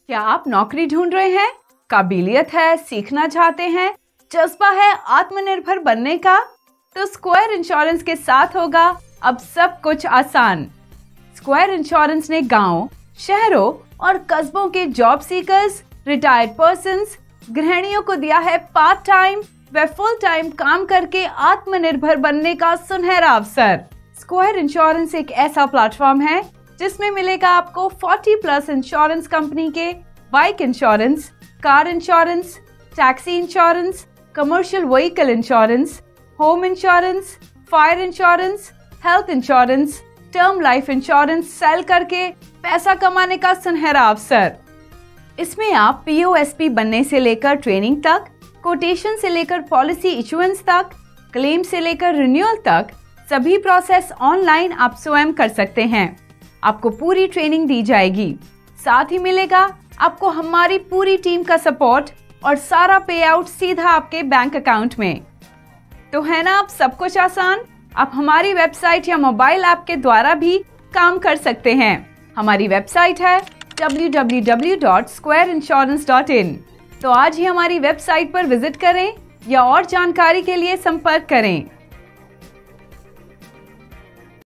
क्या आप नौकरी ढूंढ रहे हैं? काबिलियत है, सीखना चाहते हैं, जज्बा है आत्मनिर्भर बनने का? तो स्क्वायर इंश्योरेंस के साथ होगा अब सब कुछ आसान। स्क्वायर इंश्योरेंस ने गांव, शहरों और कस्बों के जॉब सीकर्स, रिटायर्ड पर्सन्स, गृहिणियों को दिया है पार्ट टाइम व फुल टाइम काम करके आत्मनिर्भर बनने का सुनहरा अवसर। स्क्वायर इंश्योरेंस एक ऐसा प्लेटफॉर्म है जिसमें मिलेगा आपको 40+ इंश्योरेंस कंपनी के bike insurance, car insurance, taxi insurance, commercial vehicle insurance, home insurance, fire insurance, health insurance, term life insurance sale करके पैसा कमाने का सुनहरा अवसर। इसमें आप POSP बनने से लेकर ट्रेनिंग तक, कोटेशन से लेकर पॉलिसी इशुएंस तक, क्लेम से लेकर रिन्यूअल तक सभी प्रोसेस ऑनलाइन आप स्वयं कर सकते हैं। आपको पूरी ट्रेनिंग दी जाएगी। साथ ही मिलेगा आपको हमारी पूरी टीम का सपोर्ट और सारा पे आउट सीधा आपके बैंक अकाउंट में। तो है ना अब सब कुछ आसान। आप हमारी वेबसाइट या मोबाइल ऐप के द्वारा भी काम कर सकते हैं। हमारी वेबसाइट है www.squareinsurance.in। तो आज ही हमारी वेबसाइट पर विजिट करें या और जानकारी के लिए संपर्क करें।